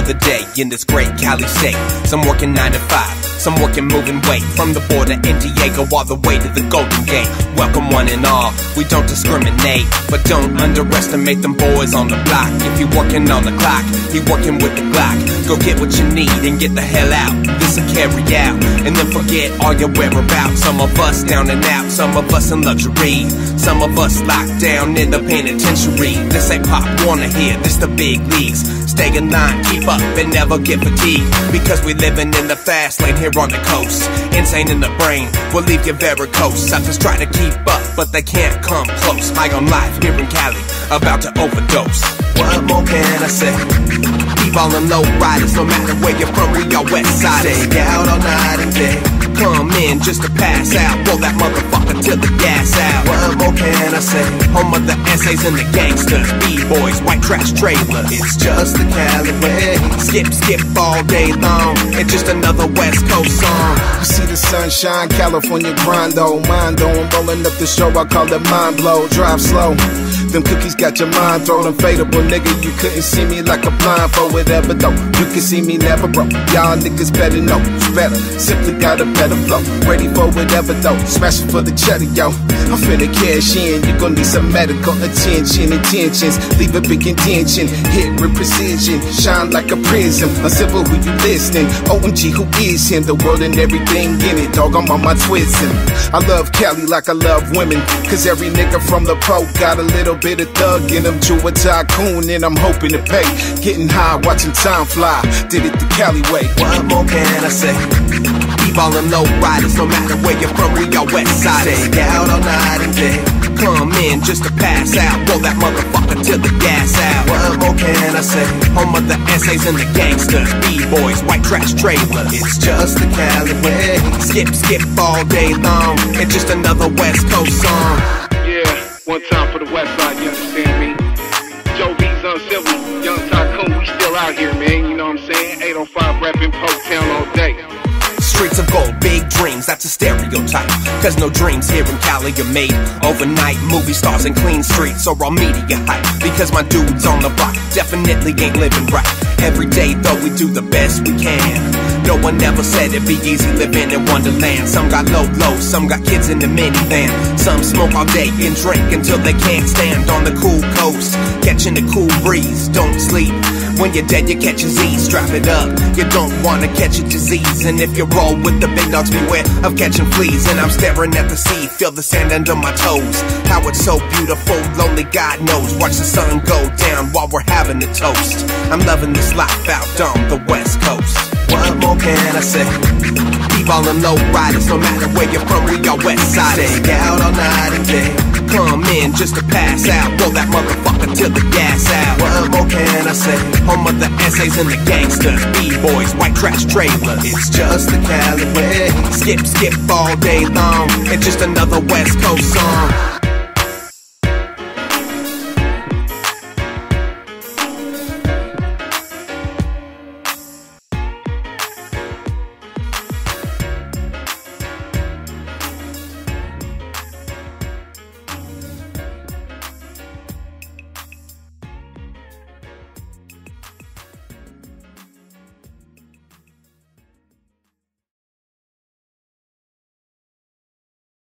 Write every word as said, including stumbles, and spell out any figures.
another day in this great Cali state. Some working nine to five, some working moving weight from the border in Diego all the way to the Golden Gate. Welcome one and all, we don't discriminate, but don't underestimate them boys on the block. If you working on the clock, he working with the Glock. Go get what you need and get the hell out. This'll carry out, and then forget all your whereabouts. Some of us down and out, some of us in luxury, some of us locked down in the penitentiary. This ain't Pop Warner here, this the big leagues. Stay in line, keep up, and never get fatigued, because we living in the fast lane here on the coast. Insane in the brain, will leave you varicose. Suckers try to keep up, but they can't come close. High on life here in Cali, about to overdose. What more can I say? Keep all the low riders, no matter where you're from, we all west side. Stay out all night and day, come in just to pass out. Blow that motherfucker till the gas out. What more can I say? Home of the essays and the gangsters, B-boys, white trash trailers. It's just the Cali way. Skip, skip all day long. It's just another West Coast song. You see the sunshine, California grind though. Mind though, I'm rolling up the show, I call it mind blow. Drive slow, them cookies got your mind thrown unfadable, nigga. You couldn't see me like a blind for whatever though. You can see me never, bro. Y'all niggas better know, it's better. Simply got a better flow, ready for whatever though. Smashing for the cheddar, yo. I'm finna cash in. You gon' need some medical attention. Intentions, leave a big intention. Hit with precision, shine like a prism. Uncivil who you listening. O M G, who is him? The world and everything in it, dog. I'm on my twisting. I love Cali like I love women, cause every nigga from the pro got a little bit of thug in him. To a tycoon and I'm hoping to pay. Getting high, watching time fly. Did it the Cali way. What more can I say? Keep all the low riders, no matter where you're from, we all west side. Stay out all night and day, come in just to pass out. Blow that motherfucker till the gas out. What more can I say? Home of the essays and the gangsters, B-boys, white trash trailers. It's just the Cali way. Skip, skip all day long. It's just another West Coast song. Yeah, one time for the west side, you understand me? Joe B's Uncivil, Young Tycoon, we still out here, man, you know what I'm saying? eight oh five reppin' Poketown all day. Streets of gold, big dreams, that's a stereotype. Cause no dreams here in Cali are made overnight. Movie stars and clean streets or all media hype. Because my dudes on the block definitely ain't living right. Every day though we do the best we can. No one ever said it'd be easy living in Wonderland. Some got low low, some got kids in the minivan. Some smoke all day and drink until they can't stand on the cool coast, catching the cool breeze. Don't sleep, when you're dead you catch a Z. Strap it up, you don't wanna catch a disease. And if you roll with the big dogs, beware of catching fleas. And I'm staring at the sea, feel the sand under my toes. How it's so beautiful, lonely God knows. Watch the sun go down while we're having a toast. I'm loving this life out on the West Coast. What more can I say? Keep all the low riders, no matter where you're from, we all west side. Stay out all night and day, come in just to pass out. Blow that motherfucker till the gas out. What more can I say? Home of the essays and the gangsters, B-boys, white trash trailers. It's just the Cali way. Skip, skip all day long. It's just another West Coast song.